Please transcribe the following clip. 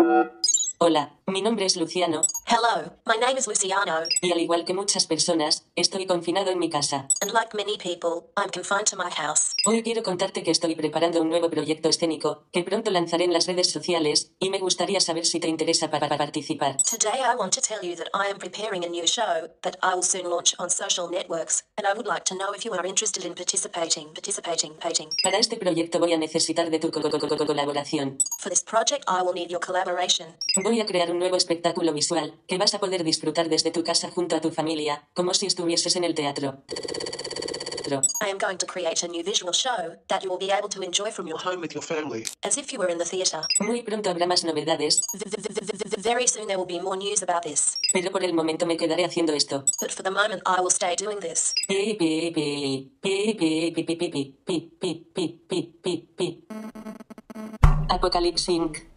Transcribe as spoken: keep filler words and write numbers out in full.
Hola, mi nombre es Luciano. Hello, my name is Luciano. Y al igual que muchas personas, estoy confinado en mi casa. And like many people, I'm confined to my house. Hoy quiero contarte que estoy preparando un nuevo proyecto escénico, que pronto lanzaré en las redes sociales, y me gustaría saber si te interesa para participar. Today I want to tell you that I am preparing a new show that I will soon launch on social networks, and I would like to know if you are interested in participating, participating, pating. Para este proyecto voy a necesitar de tu co- co- co- co- colaboración. For this project I will need your collaboration. Voy a crear un nuevo espectáculo visual, que vas a poder disfrutar desde tu casa junto a tu familia, como si estuvieses en el teatro. I am going to create a new visual show that you will be able to enjoy from your Your home with your family. as if you were in the theatre. Muy pronto habrá más novedades, Very soon there will be more news about this. pero por el momento me quedaré haciendo esto. But for the moment I will stay doing this. Pi, pi, pi, pi, pi, pi, pi, pi, pi, pi, pi, pi, pi, pi. Apocalypse inc